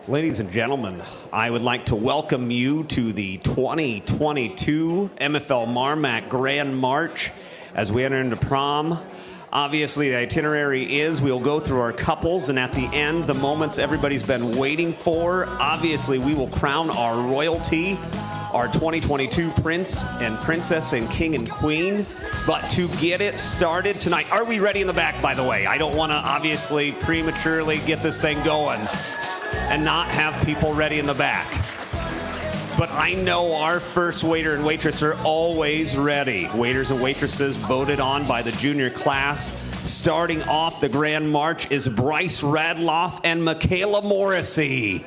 Ladies and gentlemen, I would like to welcome you to the 2022 MFL MarMac Grand March as we enter into prom. Obviously, the itinerary is we'll go through our couples, and at the end, the moments everybody's been waiting for. Obviously, we will crown our royalty, our 2022 Prince and Princess and King and Queen. But to get it started tonight, are we ready in the back, by the way? I don't want to obviously prematurely get this thing going and not have people ready in the back. But I know our first waiter and waitress are always ready. Waiters and waitresses voted on by the junior class. Starting off the Grand March is Bryce Radloff and Michaela Morrissey.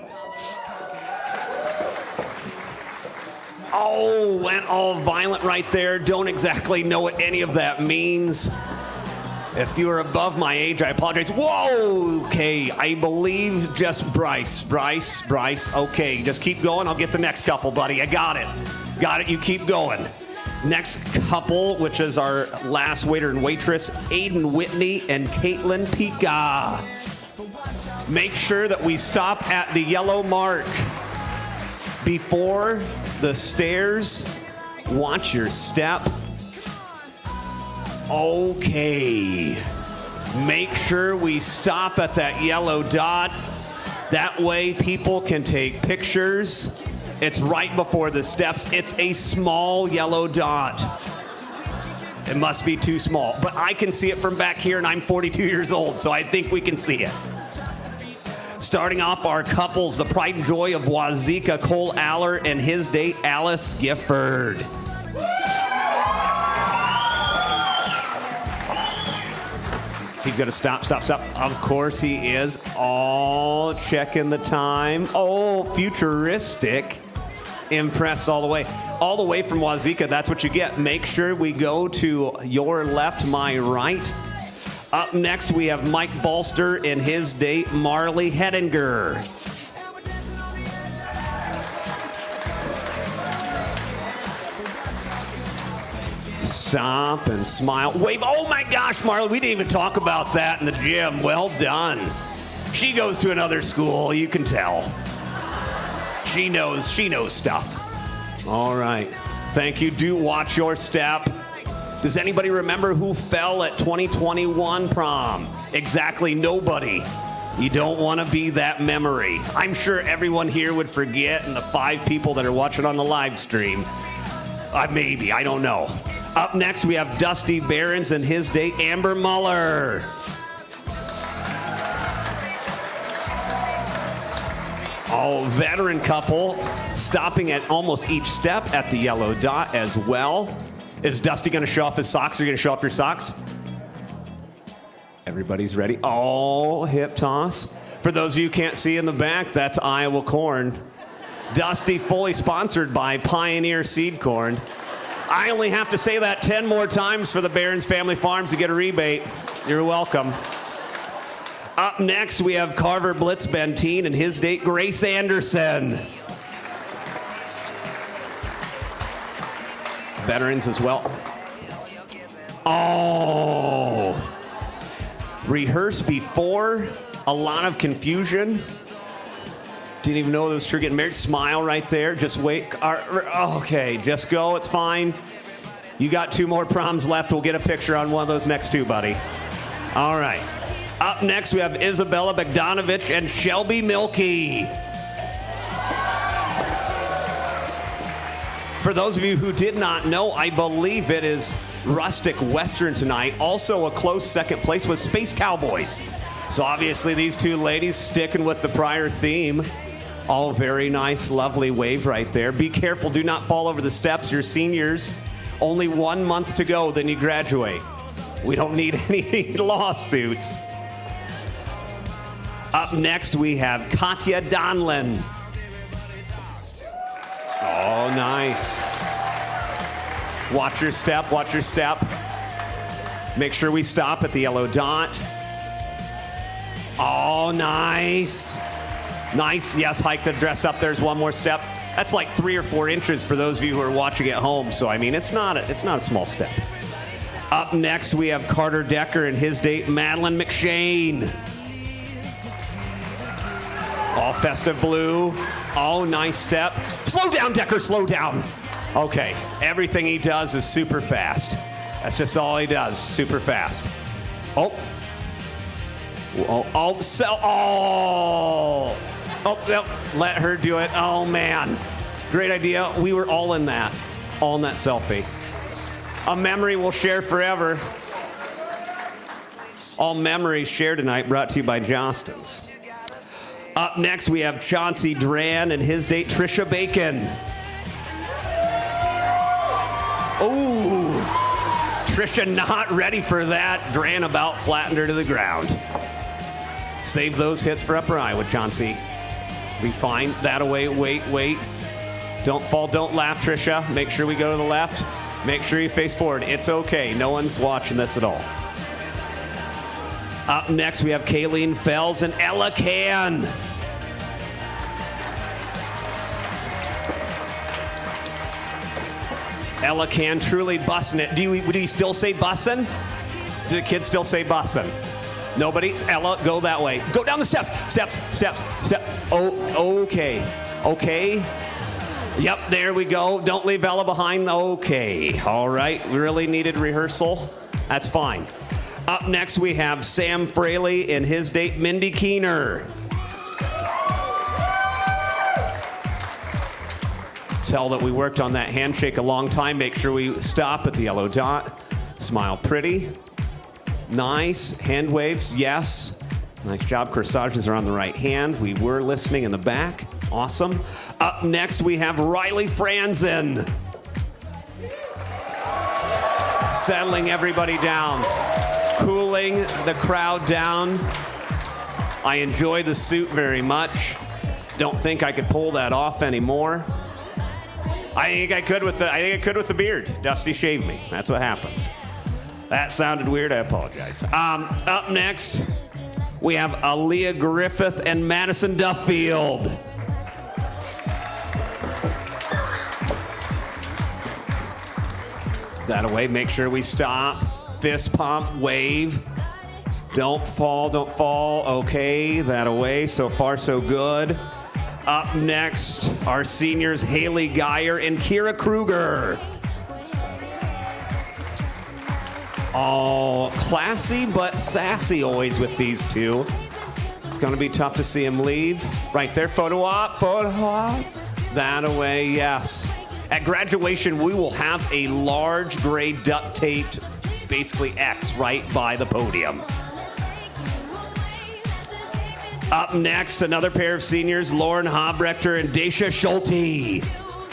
Oh, went all violent right there. Don't exactly know what any of that means. If you are above my age, I apologize. Whoa, okay, I believe just Bryce. Okay, just keep going. I'll get the next couple, buddy. I got it. Got it, you keep going. Next couple, which is our last waiter and waitress, Aiden Whitney and Caitlin Pika. Make sure that we stop at the yellow mark before the stairs. Watch your step. Okay, make sure we stop at that yellow dot. That way people can take pictures. It's right before the steps. It's a small yellow dot. It must be too small, but I can see it from back here, and I'm 42 years old, so I think we can see it. Starting off our couples, the pride and joy of Wazeeka, Cole Aller, and his date, Alice Gifford. He's gonna stop. Of course he is. Oh, checking the time. Oh, futuristic. Impressed all the way. All the way from Wazeeka, that's what you get. Make sure we go to your left, my right. Up next, we have Mike Balster and his date, Marley Hedinger. Stop and smile. Wave. Oh my gosh, Marley, we didn't even talk about that in the gym. Well done. She goes to another school, you can tell. She knows stuff. All right. Thank you. Do watch your step. Does anybody remember who fell at 2021 prom? Exactly nobody. You don't want to be that memory. I'm sure everyone here would forget, and the 5 people that are watching on the live stream, maybe, I don't know. Up next, we have Dusty Behrens and his date, Amber Muller. Oh, veteran couple, stopping at almost each step at the yellow dot as well. Is Dusty going to show off his socks? Are you going to show off your socks? Everybody's ready. Oh, hip toss. For those of you who can't see in the back, that's Iowa corn. Dusty, fully sponsored by Pioneer Seed Corn. I only have to say that 10 more times for the Behrens Family Farms to get a rebate. You're welcome. Up next, we have Carver Blitz Bentine and his date, Grace Anderson. Veterans as well. Oh. Rehearse before. A lot of confusion. Didn't even know it was true. Getting married. Smile right there. Just wait. Okay, just go. It's fine. You got 2 more proms left. We'll get a picture on one of those next 2, buddy. All right. Up next, we have Isabella Bogdanovich and Shelby Milkey. For those of you who did not know, I believe it is Rustic Western tonight. Also a close second place was Space Cowboys. So obviously these 2 ladies sticking with the prior theme. All very nice, lovely wave right there. Be careful, do not fall over the steps. You're seniors. Only 1 month to go, then you graduate. We don't need any lawsuits. Up next, we have Katya Donlin. Oh, nice. Watch your step, watch your step. Make sure we stop at the yellow dot. Oh, nice. Nice, yes, hike the dress up. There's 1 more step. That's like 3 or 4 inches for those of you who are watching at home. So, I mean, it's not a small step. Up next, we have Carter Decker and his date, Madeline McShane. Oh, Festive blue. Oh, nice step. Slow down, Decker, slow down. Okay, everything he does is super fast. That's just all he does, super fast. Oh. Oh, no, let her do it. Oh, man. Great idea. We were all in that selfie. A memory we'll share forever. All memories shared tonight brought to you by Johnston's. Up next, we have Chauncey Dran and his date, Trisha Bacon. Ooh, Trisha not ready for that. Dran about flattened her to the ground. Save those hits for upper eye with Chauncey. Be fine. That away. Wait. Don't fall. Don't laugh, Trisha. Make sure we go to the left. Make sure you face forward. It's okay. No one's watching this at all. Up next, we have Kayleen Fells and Ella Can. Ella Can truly bussin' it. Do you still say bussin'? Do the kids still say bussin'? Nobody? Ella, go that way. Go down the steps. Step. Oh, okay. Yep, there we go. Don't leave Ella behind. Okay. All right. Really needed rehearsal. That's fine. Up next, we have Sam Fraley and his date, Mindy Keener. Tell that we worked on that handshake a long time. Make sure we stop at the yellow dot. Smile pretty. Nice. Hand waves, yes. Nice job. Corsages are on the right hand. We were listening in the back. Awesome. Up next, we have Riley Franzen. Settling everybody down. Cooling the crowd down. I enjoy the suit very much. Don't think I could pull that off anymore. I think I could with the beard. Dusty shaved me. That's what happens. That sounded weird. I apologize. Up next, we have Aaliyah Griffith and Madison Duffield. That away. Make sure we stop. Fist pump. Wave. Don't fall. Okay. That away. So far, so good. Up next, our seniors, Haley Geyer and Kira Kruger. Oh, classy but sassy always with these two. It's going to be tough to see them leave. Right there, photo op. That away, yes. At graduation, we will have a large gray duct taped, basically X, right by the podium. Up next, another pair of seniors, Lauren Hobrechter and Dacia Schulte.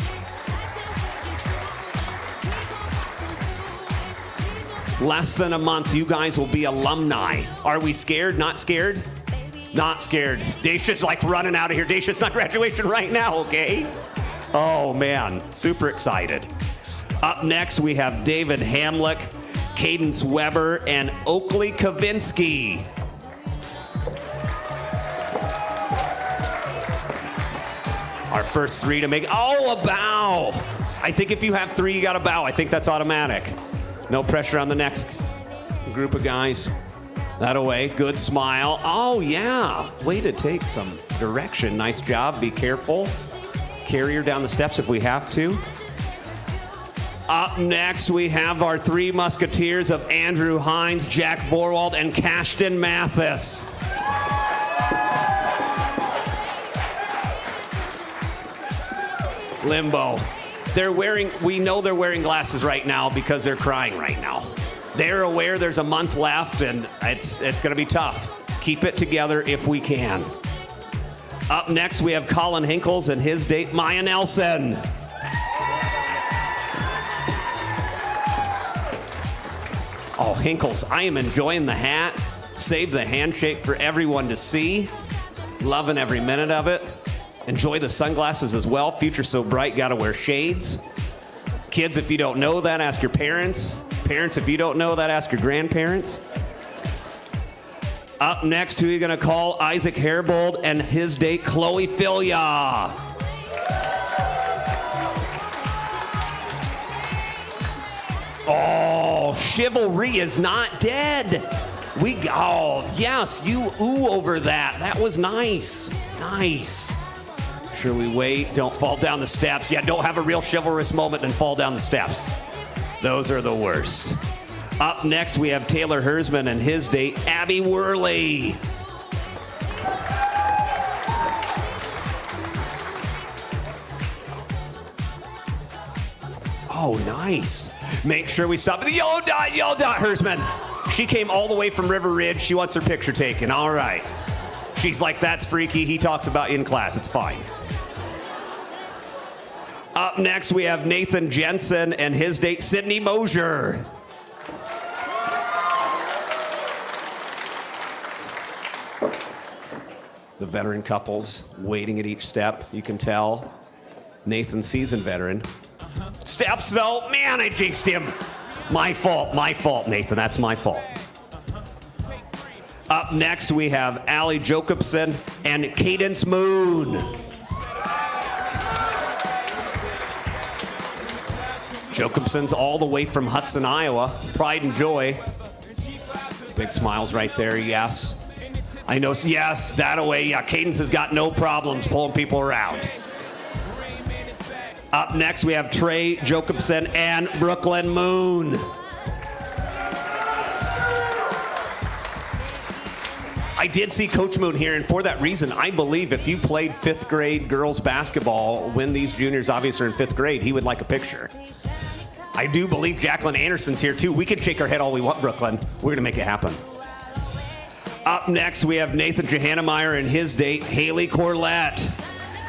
Less than a month, you guys will be alumni. Are we scared? Not scared? Not scared. Dacia's like running out of here. Dacia, it's not graduation right now, okay? Oh, man. Super excited. Up next, we have David Hamlick, Cadence Weber, and Oakley Kavinsky. Our first three to make, a bow. I think if you have three, you got a bow. I think that's automatic. No pressure on the next group of guys. That away, good smile. Oh yeah, way to take some direction. Nice job, be careful. Carry her down the steps if we have to. Up next, we have our three musketeers of Andrew Hines, Jack Vorwald, and Cashton Mathis. Limbo. We know they're wearing glasses right now because they're crying right now. They're aware there's a month left and it's going to be tough. Keep it together if we can. Up next, we have Colin Hinkles and his date, Maya Nelson. Oh, Hinkles, I am enjoying the hat. Save the handshake for everyone to see. Loving every minute of it. Enjoy the sunglasses as well. Future's so bright, gotta wear shades. Kids, if you don't know that, ask your parents. Parents, if you don't know that, ask your grandparents. Up next, who are you gonna call? Isaac Herbold and his date, Chloe Filia. Oh, chivalry is not dead. Oh, yes, you ooh over that. That was nice. Nice. Sure, we wait. Don't fall down the steps. Yeah, don't have a real chivalrous moment, then fall down the steps. Those are the worst. Up next, we have Taylor Hersman and his date, Abby Worley. Oh, nice. Make sure we stop at the yellow dot, Hersman. She came all the way from River Ridge. She wants her picture taken. All right. She's like, that's freaky. He talks about you in class. It's fine. Up next, we have Nathan Jensen and his date, Sydney Mosier. The veteran couples waiting at each step. You can tell. Nathan, seasoned veteran. Steps though, man, I jinxed him. My fault, Nathan, that's my fault. Up next, we have Allie Jacobson and Cadence Moon. Jacobson's all the way from Hudson, Iowa. Pride and joy. Big smiles right there, yes. I know, yes, that away, yeah. Cadence has got no problems pulling people around. Up next, we have Trey Jacobson and Brooklyn Moon. I did see Coach Moon here, and for that reason, I believe if you played 5th grade girls basketball when these juniors obviously are in 5th grade, he would like a picture. I do believe Jacqueline Anderson's here, too. We can shake our head all we want, Brooklyn. We're going to make it happen. Up next, we have Nathan Johannemeyer and his date, Haley Corlett.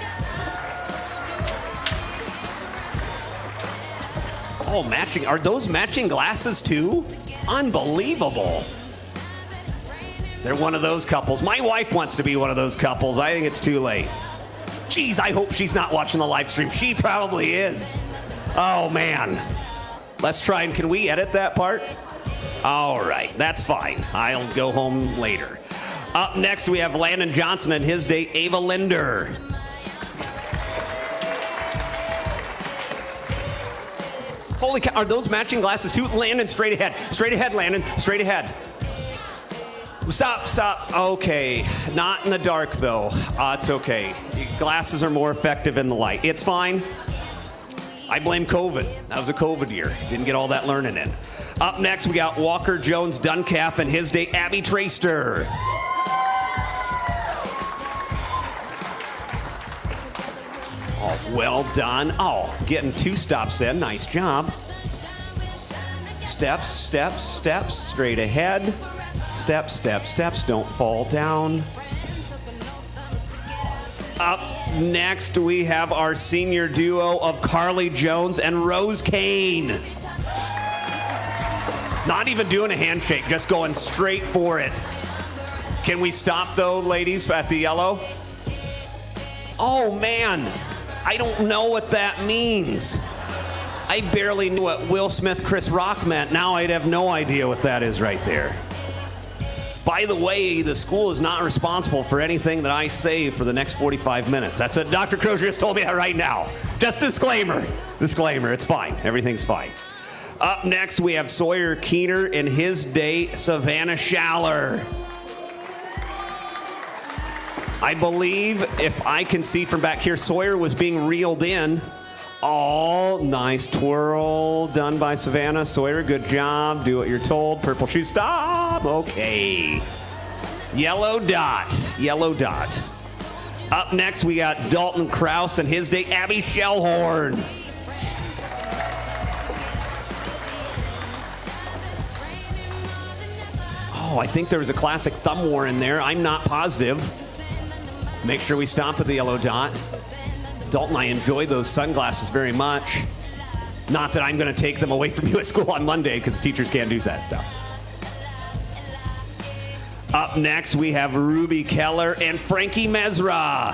Oh, matching. Are those matching glasses, too? Unbelievable. They're one of those couples. My wife wants to be one of those couples. I think it's too late. Geez, I hope she's not watching the live stream. She probably is. Oh, man. Let's try and can we edit that part? All right, that's fine. I'll go home later. Up next, we have Landon Johnson and his date, Ava Linder. Holy cow, are those matching glasses too? Landon, straight ahead. Straight ahead, Landon, straight ahead. Stop. Okay, not in the dark though. It's okay. Glasses are more effective in the light. It's fine. I blame COVID. That was a COVID year. Didn't get all that learning in. Up next, we got Walker Jones Duncalf and his date, Abby Traster. Oh, well done. Oh, getting 2 stops in. Nice job. Steps, straight ahead. Steps, don't fall down. Up next, we have our senior duo of Carly Jones and Rose Kane. Not even doing a handshake, just going straight for it. Can we stop though, ladies, at the yellow? Oh man, I don't know what that means. I barely knew what Will Smith, Chris Rock meant. Now I'd have no idea what that is right there. By the way, the school is not responsible for anything that I say for the next 45 minutes. That's what Dr. Crozier just told me that right now. Just disclaimer. Disclaimer, it's fine. Everything's fine. Up next, we have Sawyer Keener and his date, Savannah Schaller. I believe, if I can see from back here, Sawyer was being reeled in. Oh, nice twirl done by Savannah. Sawyer, good job. Do what you're told. Purple shoe, stop. Okay. Yellow dot. Up next, we got Dalton Krause and his date, Abby Shellhorn. Oh, I think there was a classic thumb war in there. I'm not positive. Make sure we stop at the yellow dot. Dalton, I enjoy those sunglasses very much. Not that I'm going to take them away from you at school on Monday, because teachers can't do that stuff. Up next, we have Ruby Keller and Frankie Mesra.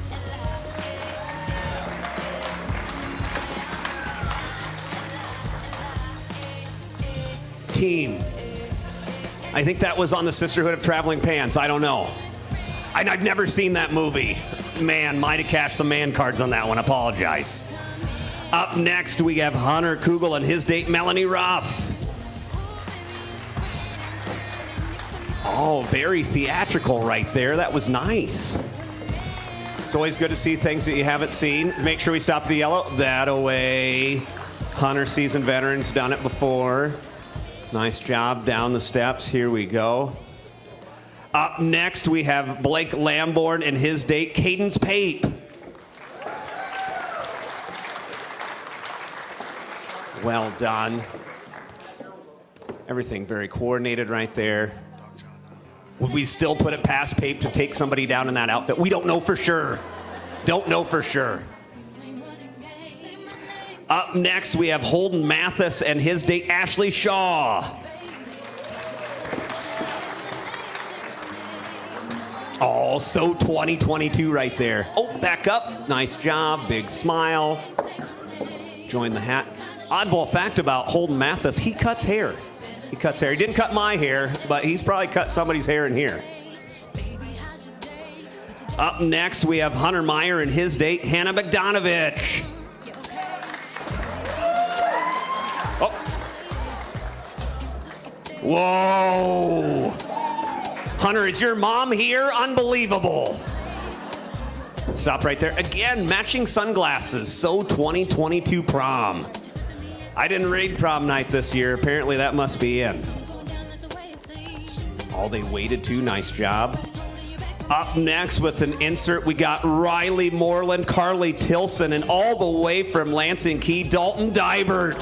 Team. I think that was on the Sisterhood of Traveling Pants. I don't know. I've never seen that movie. Man, might have cashed some man cards on that one. Apologize. Up next, we have Hunter Kugel and his date, Melanie Ruff. Oh, very theatrical right there. That was nice. It's always good to see things that you haven't seen. Make sure we stop at the yellow. That away. Hunter, seasoned veterans, done it before. Nice job down the steps. Here we go. Up next, we have Blake Lamborn and his date, Cadence Pape. Well done. Everything very coordinated right there. Would we still put it past Pape to take somebody down in that outfit? We don't know for sure. Don't know for sure. Up next, we have Holden Mathis and his date, Ashley Shaw. Oh, so 2022 right there. Oh, back up. Nice job. Big smile. Join the hat. Oddball fact about Holden Mathis, he cuts hair. He cuts hair. He didn't cut my hair, but he's probably cut somebody's hair in here. Up next, we have Hunter Meyer and his date, Hannah Bogdanovich. Oh. Whoa. Hunter, is your mom here? Unbelievable. Stop right there. Again, matching sunglasses. So 2022 prom. I didn't raid prom night this year. Apparently that must be in. Oh, they waited too. Nice job. Up next with an insert, we got Riley Moreland, Carly Tilson, and all the way from Lansing Key, Dalton Dybert.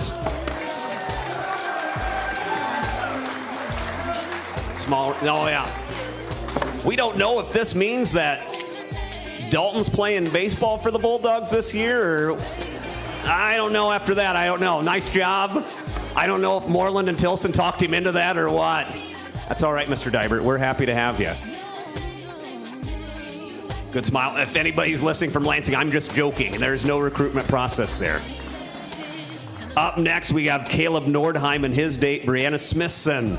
Small, oh yeah. We don't know if this means that Dalton's playing baseball for the Bulldogs this year, or I don't know after that. I don't know. Nice job. I don't know if Moreland and Tilson talked him into that or what. That's all right, Mr. Dybert. We're happy to have you. Good smile. If anybody's listening from Lansing, I'm just joking. There's no recruitment process there. Up next, we have Caleb Nordheim and his date, Brianna Smithson.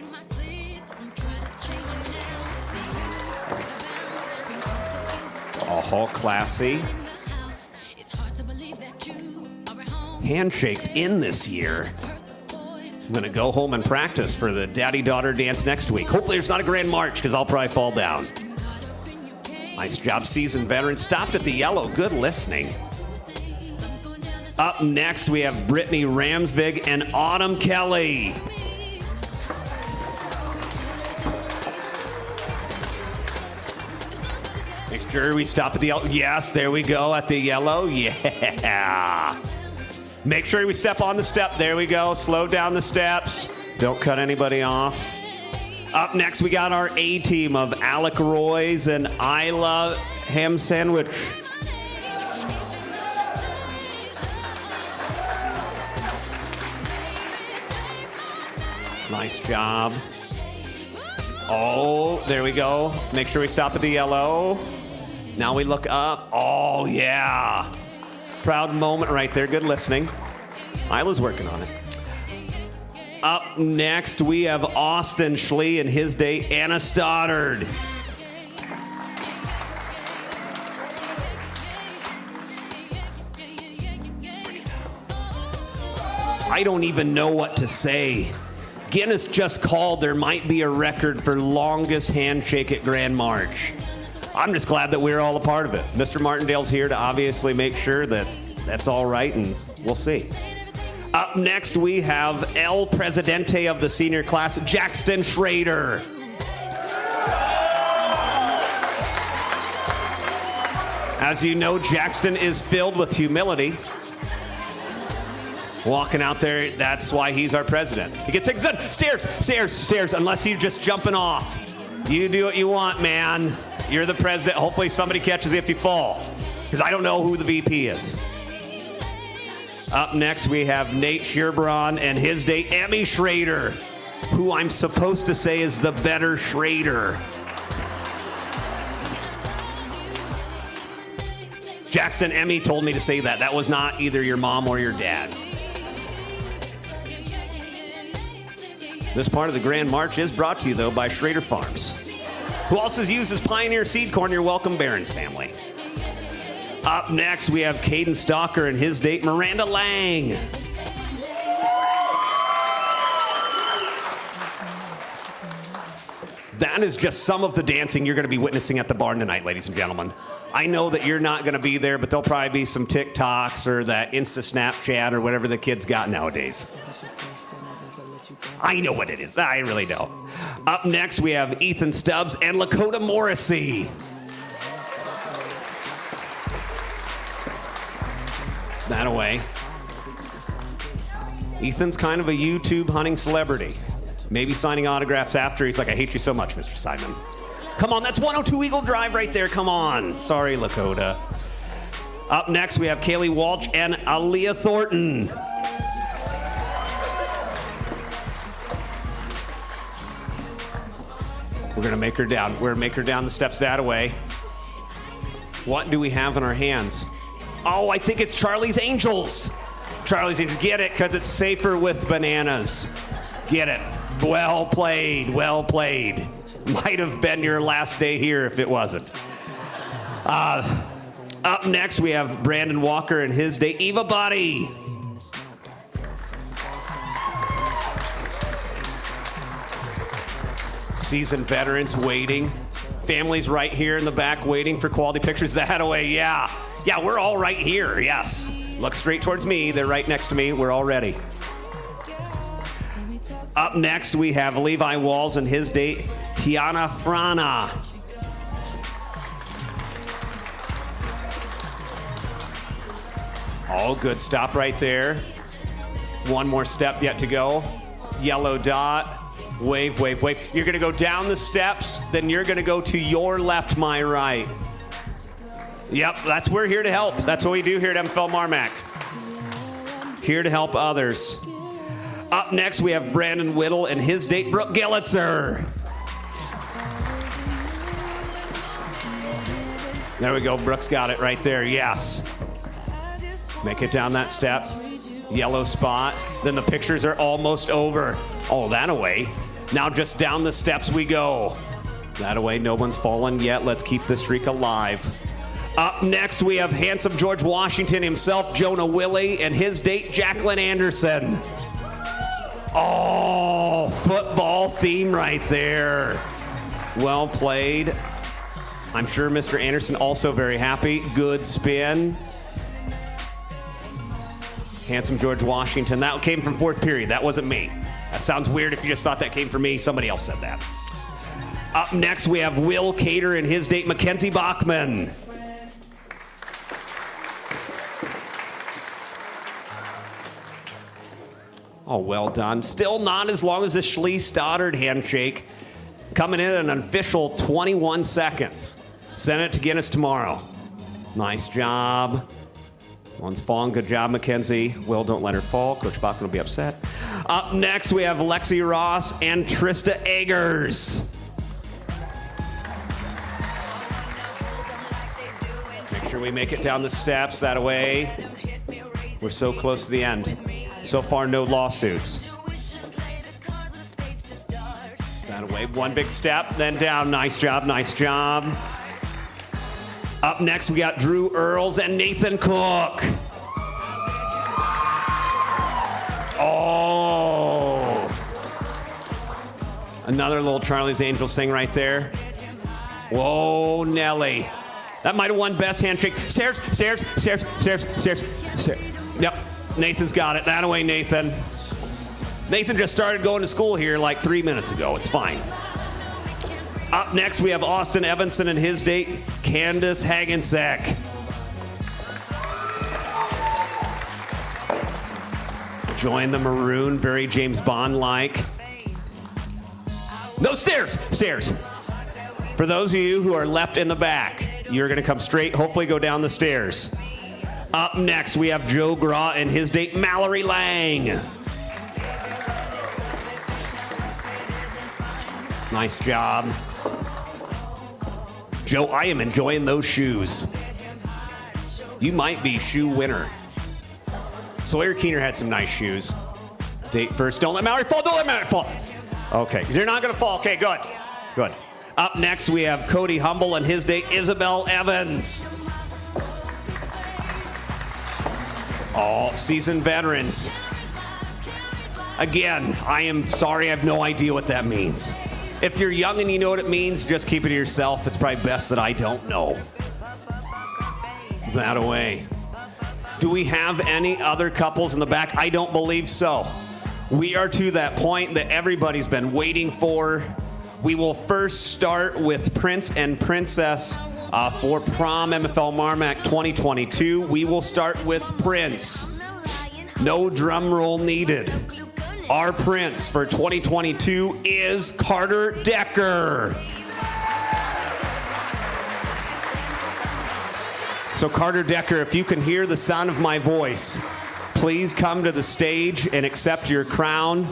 All classy. Handshakes in this year. I'm going to go home and practice for the daddy-daughter dance next week. Hopefully there's not a grand march because I'll probably fall down. Nice job, seasoned veteran. Stopped at the yellow. Good listening. Up next, we have Brittany Ramsvig and Autumn Kelly. Make sure we stop at the yellow. Yes, there we go at the yellow. Yeah. Make sure we step on the step. There we go. Slow down the steps. Don't cut anybody off. Up next, we got our A team of Alec Royce and Isla Ham Sandwich. Nice job. Oh, there we go. Make sure we stop at the yellow. Now we look up. Oh, yeah. Proud moment right there. Good listening. Isla's working on it. Up next, we have Austin Schlee and his date, Anna Stoddard. I don't even know what to say. Guinness just called there might be a record for longest handshake at Grand March. I'm just glad that we're all a part of it. Mr. Martindale's here to obviously make sure that that's all right, and we'll see. Up next, we have El Presidente of the senior class, Jackson Schrader. As you know, Jackson is filled with humility. Walking out there, that's why he's our president. He gets stairs, unless you're just jumping off. You do what you want, man. You're the president. Hopefully somebody catches you if you fall, because I don't know who the VP is. Up next, we have Nate Sherbron and his date, Emmy Schrader, who I'm supposed to say is the better Schrader. Jackson, Emmy told me to say that. That was not either your mom or your dad. This part of the Grand March is brought to you, though, by Schrader Farms, who also uses Pioneer Seed Corn. You're welcome, Barron's family. Up next, we have Caden Stalker and his date, Miranda Lang. That is just some of the dancing you're going to be witnessing at the barn tonight, ladies and gentlemen. I know that you're not going to be there, but there'll probably be some TikToks or that Insta Snapchat or whatever the kids got nowadays. I know what it is. I really know. Up next, we have Ethan Stubbs and Lakota Morrissey. That away. Ethan's kind of a YouTube hunting celebrity. Maybe signing autographs after. He's like, I hate you so much, Mr. Simon. Come on, that's 102 Eagle Drive right there. Come on. Sorry, Lakota. Up next, we have Kaylee Walsh and Aaliyah Thornton. We're going to make her down. We're going to make her down the steps that way. What do we have in our hands? Oh, I think it's Charlie's Angels. Charlie's Angels. Get it, because it's safer with bananas. Get it. Well played. Well played. Might have been your last day here if it wasn't. Up next, we have Brandon Walker and his day. Eva Buddy. Seasoned veterans waiting. Families right here in the back waiting for quality pictures. That away, yeah. Yeah, we're all right here, yes. Look straight towards me. They're right next to me. We're all ready. Up next, we have Levi Walls and his date, Tiana Frana. All good. Stop right there. One more step yet to go. Yellow dot. Wave, wave, wave. You're going to go down the steps, then you're going to go to your left, my right. Yep, we're here to help. That's what we do here at MFL MarMac. Here to help others. Up next, we have Brandon Whittle and his date, Brooke Gillitzer. There we go. Brooke's got it right there. Yes. Make it down that step. Yellow spot. Then the pictures are almost over. Oh, that away. Now just down the steps we go. That away. No one's fallen yet. Let's keep the streak alive. Up next, we have handsome George Washington himself, Jonah Willie, and his date, Jacqueline Anderson. Oh, football theme right there. Well played. I'm sure Mr. Anderson also very happy. Good spin. Handsome George Washington. That came from fourth period. That wasn't me. That sounds weird if you just thought that came from me. Somebody else said that. Up next, we have Will Cater and his date, Mackenzie Bachman. Oh, well done. Still not as long as the Schley-Stoddard handshake. Coming in at an official 21 seconds. Send it to Guinness tomorrow. Nice job. One's falling. Good job, Mackenzie. Will, don't let her fall. Coach Bachman will be upset. Up next, we have Lexi Ross and Trista Eggers. Make sure we make it down the steps. That away. We're so close to the end. So far, no lawsuits. That away. One big step, then down. Nice job, nice job. Up next, we got Drew Earls and Nathan Cook. Oh. Another little Charlie's Angels thing right there. Whoa, Nelly. That might have won best handshake. Stairs, stairs, stairs, stairs, stairs, stairs. Yep, Nathan's got it. That away, Nathan. Nathan just started going to school here like 3 minutes ago. It's fine. Up next, we have Austin Evanson and his date, Candace Hagensack. Join the maroon, very James Bond-like. No, stairs, stairs. For those of you who are left in the back, you're gonna come straight, hopefully go down the stairs. Up next, we have Joe Graw and his date, Mallory Lang. Nice job. Joe, I am enjoying those shoes. You might be shoe winner. Sawyer Keener had some nice shoes. Date first. Don't let Mallory fall. Don't let Mallory fall. Okay, you're not going to fall. Okay, good. Good. Up next, we have Cody Humble and his date, Isabel Evans. All seasoned veterans. Again, I am sorry. I have no idea what that means. If you're young and you know what it means, just keep it to yourself. It's probably best that I don't know. That away. Do we have any other couples in the back? I don't believe so. We are to that point that everybody's been waiting for. We will first start with Prince and Princess for Prom MFL MarMac 2022. We will start with Prince. No drum roll needed. Our Prince for 2022 is Carter Decker. So Carter Decker, if you can hear the sound of my voice, please come to the stage and accept your crown.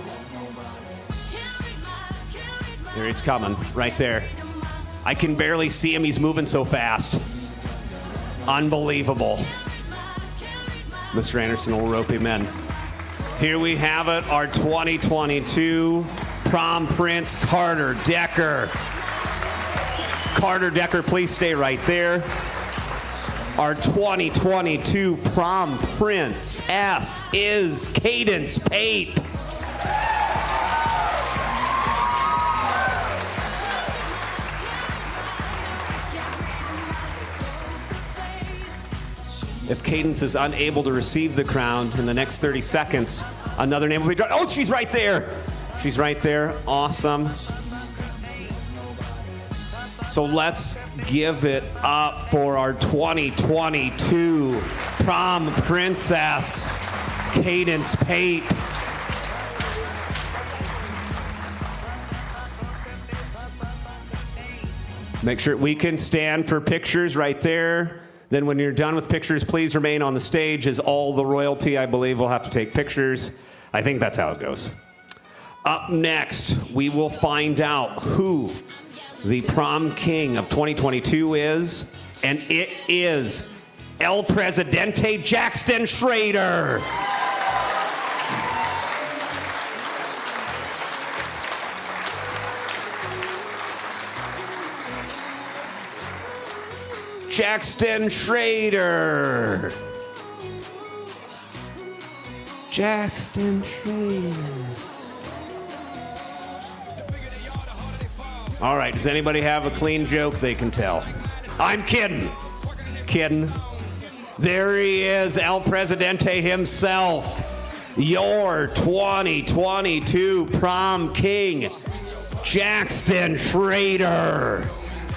There he's coming, right there. I can barely see him, he's moving so fast. Unbelievable. Mr. Anderson will rope him in. Here we have it, our 2022 Prom Prince, Carter Decker. Carter Decker, please stay right there. Our 2022 Prom Prince S is Cadence Pape. If Cadence is unable to receive the crown in the next 30 seconds, another name will be drawn. Oh, she's right there. She's right there. Awesome. So let's give it up for our 2022 Prom Princess, Cadence Pape. Make sure we can stand for pictures right there. Then when you're done with pictures, please remain on the stage as all the royalty, I believe, will have to take pictures. I think that's how it goes. Up next, we will find out who the prom king of 2022 is, and it is El Presidente Jackson Schrader. Jackson Schrader. Jackson Schrader. All right, does anybody have a clean joke they can tell? I'm kidding. Kidding. There he is, El Presidente himself. Your 2022 prom king, Jackson Schrader.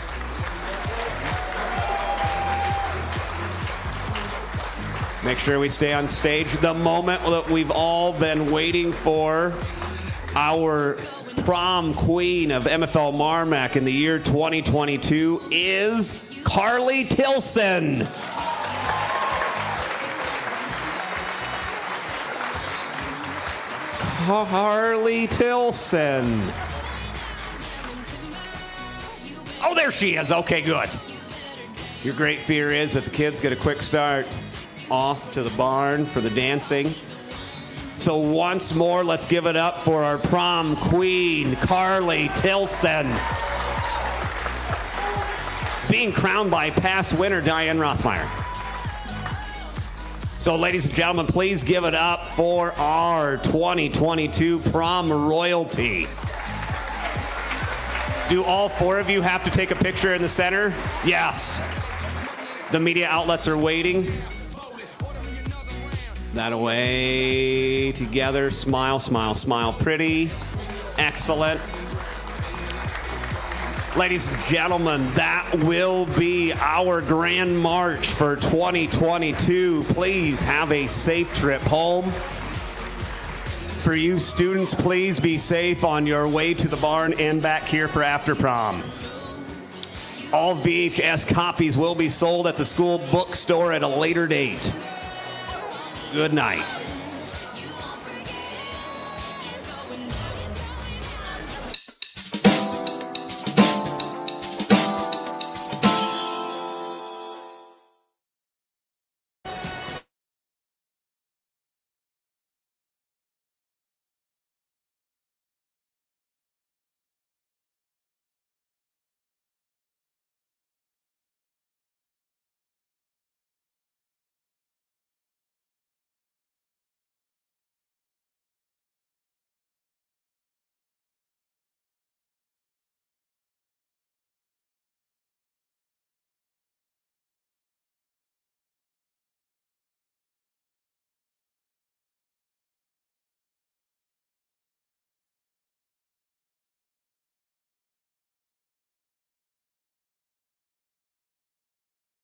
Make sure we stay on stage. The moment that we've all been waiting for, our prom queen of MFL MarMac in the year 2022 is Carly Tilson. Carly Tilson. Oh, there she is. Okay, good. Your great fear is that the kids get a quick start off to the barn for the dancing. So once more, let's give it up for our prom queen, Carly Tilson. Being crowned by past winner, Diane Rothmeyer. So ladies and gentlemen, please give it up for our 2022 prom royalty. Do all four of you have to take a picture in the center? Yes. The media outlets are waiting. That away, together, smile, smile, smile, pretty, excellent. Ladies and gentlemen, that will be our grand march for 2022. Please have a safe trip home. For you students, please be safe on your way to the barn and back here for after prom. All VHS copies will be sold at the school bookstore at a later date. Good night.